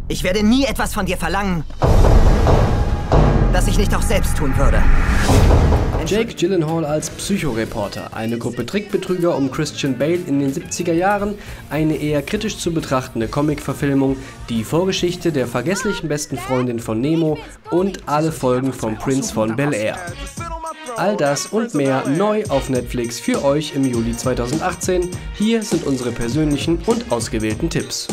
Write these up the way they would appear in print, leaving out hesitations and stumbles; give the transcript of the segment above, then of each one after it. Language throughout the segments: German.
Ich werde nie etwas von dir verlangen, das ich nicht auch selbst tun würde. Jake Gyllenhaal als Psychoreporter, eine Gruppe Trickbetrüger um Christian Bale in den 70er Jahren, eine eher kritisch zu betrachtende Comic-Verfilmung, die Vorgeschichte der vergesslichen besten Freundin von Nemo und alle Folgen vom Prinz von Bel-Air. All das und mehr neu auf Netflix für euch im Juli 2018. Hier sind unsere persönlichen und ausgewählten Tipps.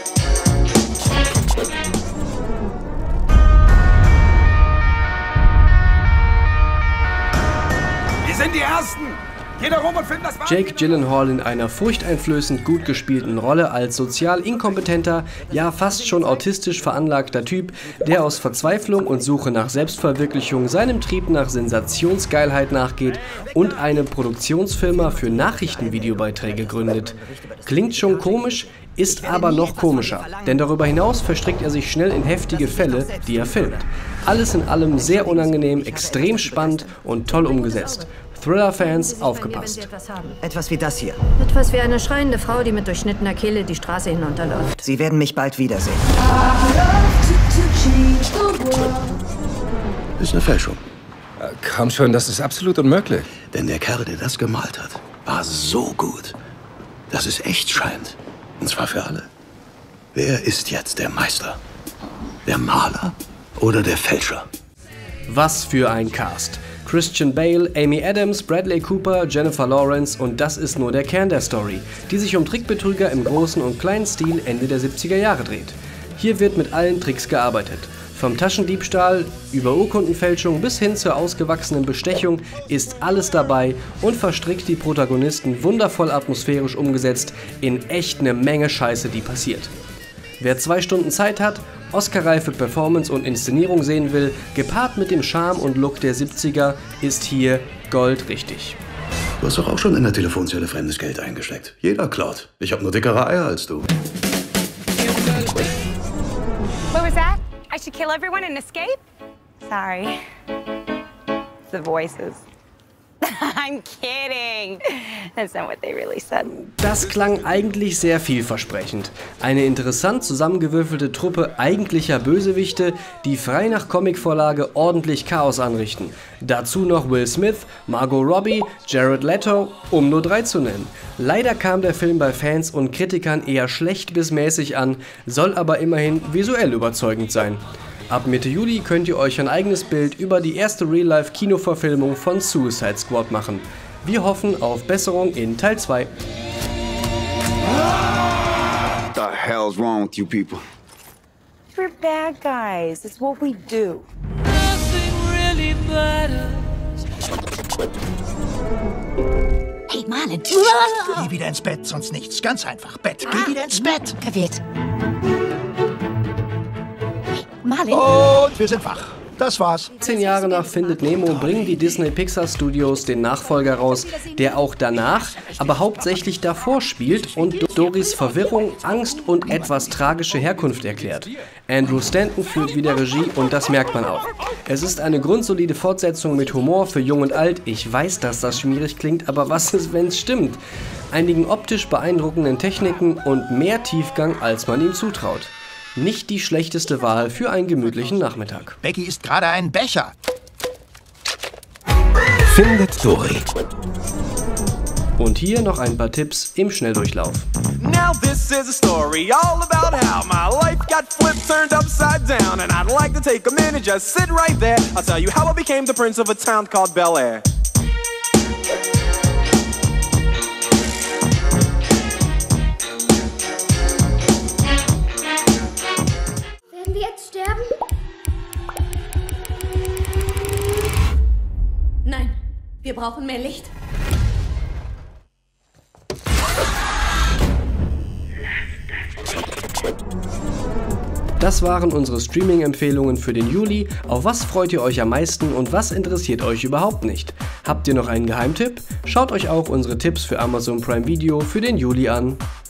Die Ersten! Jeder rum und findet das Wagen. Jake Gyllenhaal in einer furchteinflößend gut gespielten Rolle als sozial inkompetenter, ja fast schon autistisch veranlagter Typ, der aus Verzweiflung und Suche nach Selbstverwirklichung seinem Trieb nach Sensationsgeilheit nachgeht und eine Produktionsfirma für Nachrichtenvideobeiträge gründet. Klingt schon komisch, ist aber noch komischer, denn darüber hinaus verstrickt er sich schnell in heftige Fälle, die er filmt. Alles in allem sehr unangenehm, extrem spannend und toll umgesetzt. Thriller-Fans, aufgepasst. Etwas wie das hier. Etwas wie eine schreiende Frau, die mit durchschnittener Kehle die Straße hinunterläuft. Sie werden mich bald wiedersehen. Ist eine Fälschung. Komm schon, das ist absolut unmöglich. Denn der Kerl, der das gemalt hat, war so gut, dass es echt scheint. Und zwar für alle. Wer ist jetzt der Meister? Der Maler oder der Fälscher? Was für ein Cast! Christian Bale, Amy Adams, Bradley Cooper, Jennifer Lawrence und das ist nur der Kern der Story, die sich um Trickbetrüger im großen und kleinen Stil Ende der 70er Jahre dreht. Hier wird mit allen Tricks gearbeitet. Vom Taschendiebstahl über Urkundenfälschung bis hin zur ausgewachsenen Bestechung ist alles dabei und verstrickt die Protagonisten wundervoll atmosphärisch umgesetzt in echt eine Menge Scheiße, die passiert. Wer 2 Stunden Zeit hat, Oscar-reife Performance und Inszenierung sehen will, gepaart mit dem Charme und Look der 70er, ist hier goldrichtig. Du hast doch auch schon in der Telefonzelle fremdes Geld eingesteckt. Jeder klaut. Ich habe nur dickere Eier als du. What was that? I should kill everyone and escape? Sorry. The voices. I'm kidding. That's not what they really said. Das klang eigentlich sehr vielversprechend. Eine interessant zusammengewürfelte Truppe eigentlicher Bösewichte, die frei nach Comicvorlage ordentlich Chaos anrichten. Dazu noch Will Smith, Margot Robbie, Jared Leto, um nur 3 zu nennen. Leider kam der Film bei Fans und Kritikern eher schlecht bis mäßig an, soll aber immerhin visuell überzeugend sein. Ab Mitte Juli könnt ihr euch ein eigenes Bild über die erste Real-Life-Kinoverfilmung von Suicide Squad machen. Wir hoffen auf Besserung in Teil 2. What the hell's wrong with you people? We're bad guys. It's what we do. Hey, Marlon. Geh wieder ins Bett, sonst nichts. Ganz einfach. Bett. Geh wieder ins Bett. Verwirrt. Marlon. Und wir sind wach. Das war's. 10 Jahre nach Findet Nemo bringen die Disney-Pixar Studios den Nachfolger raus, der auch danach, aber hauptsächlich davor spielt und Doris Verwirrung, Angst und etwas tragische Herkunft erklärt. Andrew Stanton führt wieder Regie und das merkt man auch. Es ist eine grundsolide Fortsetzung mit Humor für Jung und Alt. Ich weiß, dass das schwierig klingt, aber was ist, wenn es stimmt? Einigen optisch beeindruckenden Techniken und mehr Tiefgang, als man ihm zutraut. Nicht die schlechteste Wahl für einen gemütlichen Nachmittag. Becky isst gerade einen Becher. Findet Dory. Und hier noch ein paar Tipps im Schnelldurchlauf. Now this is a story all about how my life got flipped, turned upside down, and I'd like to take a minute, just sit right there. I'll tell you how I became the prince of a town called Bel-Air. Werden wir jetzt sterben? Nein, wir brauchen mehr Licht. Das waren unsere Streaming-Empfehlungen für den Juli. Auf was freut ihr euch am meisten und was interessiert euch überhaupt nicht? Habt ihr noch einen Geheimtipp? Schaut euch auch unsere Tipps für Amazon Prime Video für den Juli an.